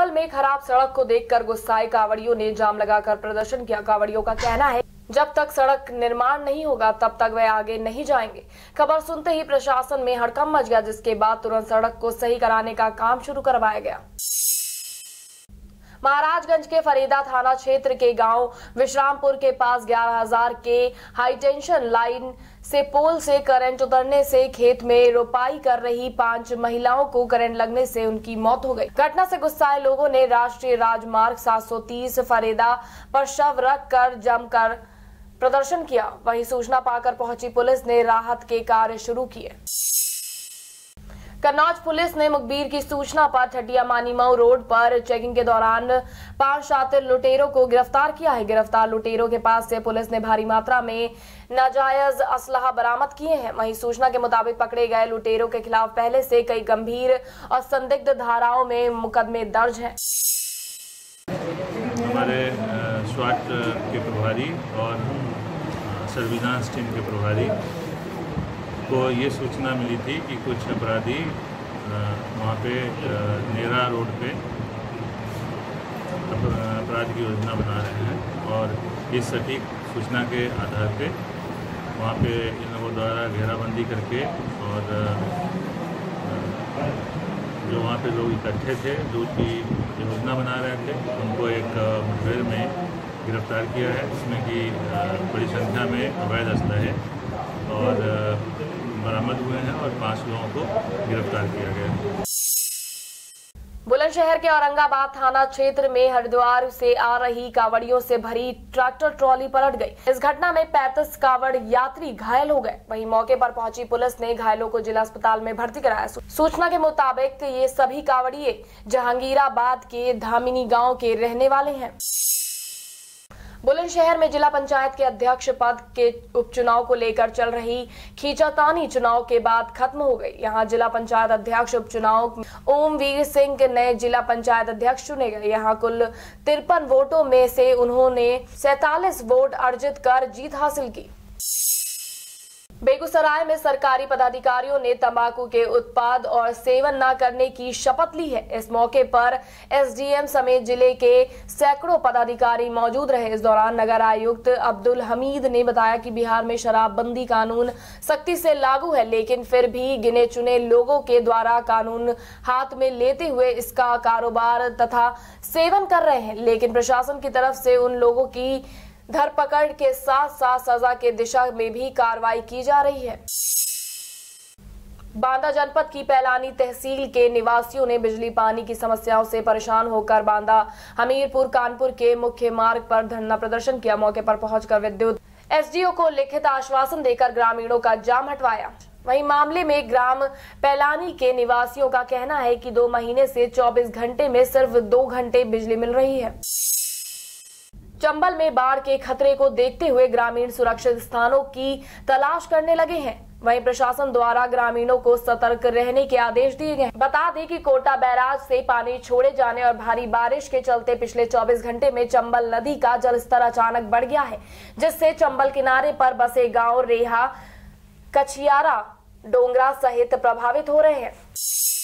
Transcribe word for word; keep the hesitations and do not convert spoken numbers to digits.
चंबल में खराब सड़क को देखकर गुस्साए कांवड़ियों ने जाम लगाकर प्रदर्शन किया। कांवड़ियों का कहना है जब तक सड़क निर्माण नहीं होगा तब तक वे आगे नहीं जाएंगे। खबर सुनते ही प्रशासन में हड़कंप मच गया, जिसके बाद तुरंत सड़क को सही कराने का काम शुरू करवाया गया। महाराजगंज के फरीदा थाना क्षेत्र के गांव विश्रामपुर के पास ग्यारह हजार के हाईटेंशन लाइन से पोल से करंट उतरने से खेत में रोपाई कर रही पांच महिलाओं को करंट लगने से उनकी मौत हो गई। घटना से गुस्साए लोगों ने राष्ट्रीय राजमार्ग सात सौ तीस फरीदा पर शव रख कर जमकर प्रदर्शन किया। वहीं सूचना पाकर पहुंची पुलिस ने राहत के कार्य शुरू किए। कन्नौज पुलिस ने मुखबिर की सूचना पर ठटिया मानीमऊ रोड पर चेकिंग के दौरान पांच शातिर लुटेरों को गिरफ्तार किया है। गिरफ्तार लुटेरों के पास से पुलिस ने भारी मात्रा में नाजायज असलहा बरामद किए हैं। वहीं सूचना के मुताबिक पकड़े गए लुटेरों के खिलाफ पहले से कई गंभीर और संदिग्ध धाराओं में मुकदमे दर्ज हैं। हमारे स्वाट के प्रभारी और सर्विलांस टीम के प्रभारी को ये सूचना मिली थी कि कुछ अपराधी वहाँ पे नेरा रोड पे अपराध की योजना बना रहे हैं और इस सटीक सूचना के आधार पे वहाँ पे इन लोगों द्वारा घेराबंदी करके और जो वहाँ पे लोग इकट्ठे थे जो की योजना बना रहे थे उनको एक मुठभेड़ में गिरफ्तार किया है, जिसमें कि बड़ी संख्या में अवैध असलहे और बरामद हुए हैं और पांच लोगों को गिरफ्तार किया गया। बुलंदशहर के औरंगाबाद थाना क्षेत्र में हरिद्वार से आ रही कांवड़ियों से भरी ट्रैक्टर ट्रॉली पलट गई। इस घटना में पैंतीस कांवड़ यात्री घायल हो गए। वहीं मौके पर पहुंची पुलिस ने घायलों को जिला अस्पताल में भर्ती कराया। सूचना के मुताबिक ये सभी कांवड़िए जहांगीराबाद के धामिनी गांव के रहने वाले हैं। बुलंदशहर में जिला पंचायत के अध्यक्ष पद के उपचुनाव को लेकर चल रही खींचातानी चुनाव के बाद खत्म हो गई। यहां जिला पंचायत अध्यक्ष उपचुनाव ओमवीर सिंह नए जिला पंचायत अध्यक्ष चुने गए। यहां कुल तिरपन वोटों में से उन्होंने सैतालीस वोट अर्जित कर जीत हासिल की। बेगूसराय में सरकारी पदाधिकारियों ने तंबाकू के उत्पाद और सेवन न करने की शपथ ली है। इस मौके पर एसडीएम समेत जिले के सैकड़ों पदाधिकारी मौजूद रहे। इस दौरान नगर आयुक्त अब्दुल हमीद ने बताया कि बिहार में शराबबंदी कानून सख्ती से लागू है, लेकिन फिर भी गिने चुने लोगों के द्वारा कानून हाथ में लेते हुए इसका कारोबार तथा सेवन कर रहे हैं। लेकिन प्रशासन की तरफ से उन लोगों की धरपकड़ के साथ साथ सजा के दिशा में भी कार्रवाई की जा रही है। बांदा जनपद की पैलानी तहसील के निवासियों ने बिजली पानी की समस्याओं से परेशान होकर बांदा हमीरपुर कानपुर के मुख्य मार्ग पर धरना प्रदर्शन किया। मौके पर पहुंचकर विद्युत एसडीओ को लिखित आश्वासन देकर ग्रामीणों का जाम हटवाया। वहीं मामले में ग्राम पैलानी के निवासियों का कहना है कि दो महीने से चौबीस घंटे में सिर्फ दो घंटे बिजली मिल रही है। चंबल में बाढ़ के खतरे को देखते हुए ग्रामीण सुरक्षित स्थानों की तलाश करने लगे हैं। वहीं प्रशासन द्वारा ग्रामीणों को सतर्क रहने के आदेश दिए गए। बता दें कि कोटा बैराज से पानी छोड़े जाने और भारी बारिश के चलते पिछले चौबीस घंटे में चंबल नदी का जलस्तर अचानक बढ़ गया है, जिससे चंबल किनारे पर बसे गांव रेहा, कछियारा, डोंगरा सहित प्रभावित हो रहे हैं।